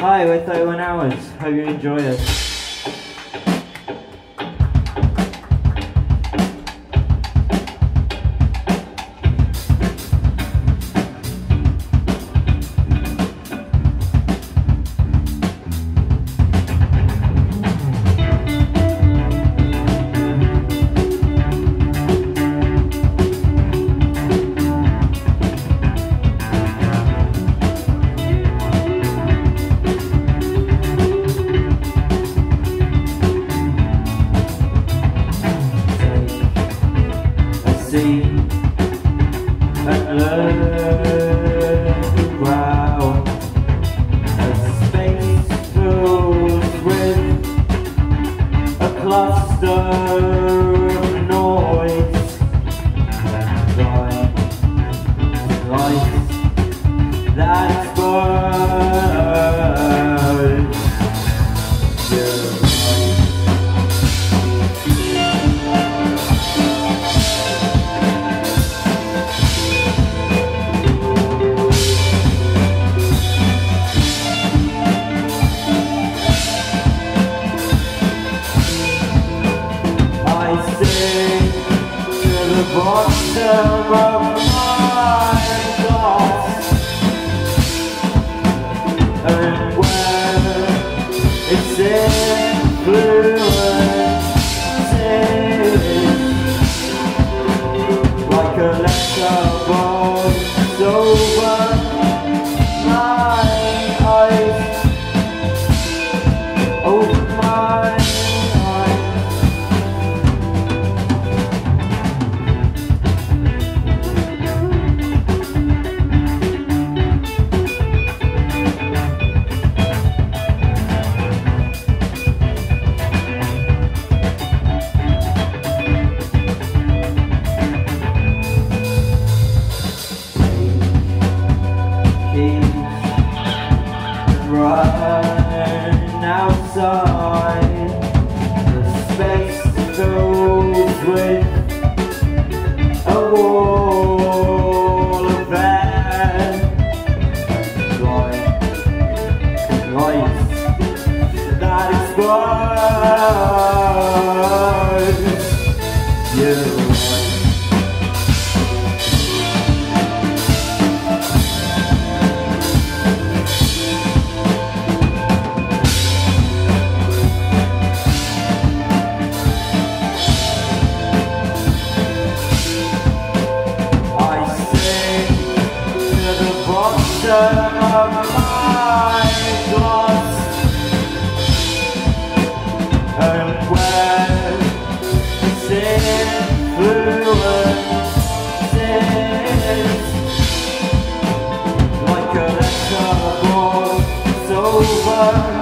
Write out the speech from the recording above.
Hi, we're 31 Hours. Hope you enjoy it. And learn the ground as space fills with a cluster of noise and lights that explode. Bottom of my glass, and where its influence is like a letterbox over my eyes, over my eyes. Run outside, the space fills with a wall of air, lights that explode. You. Of my glass, and where its influence is like a letterbox over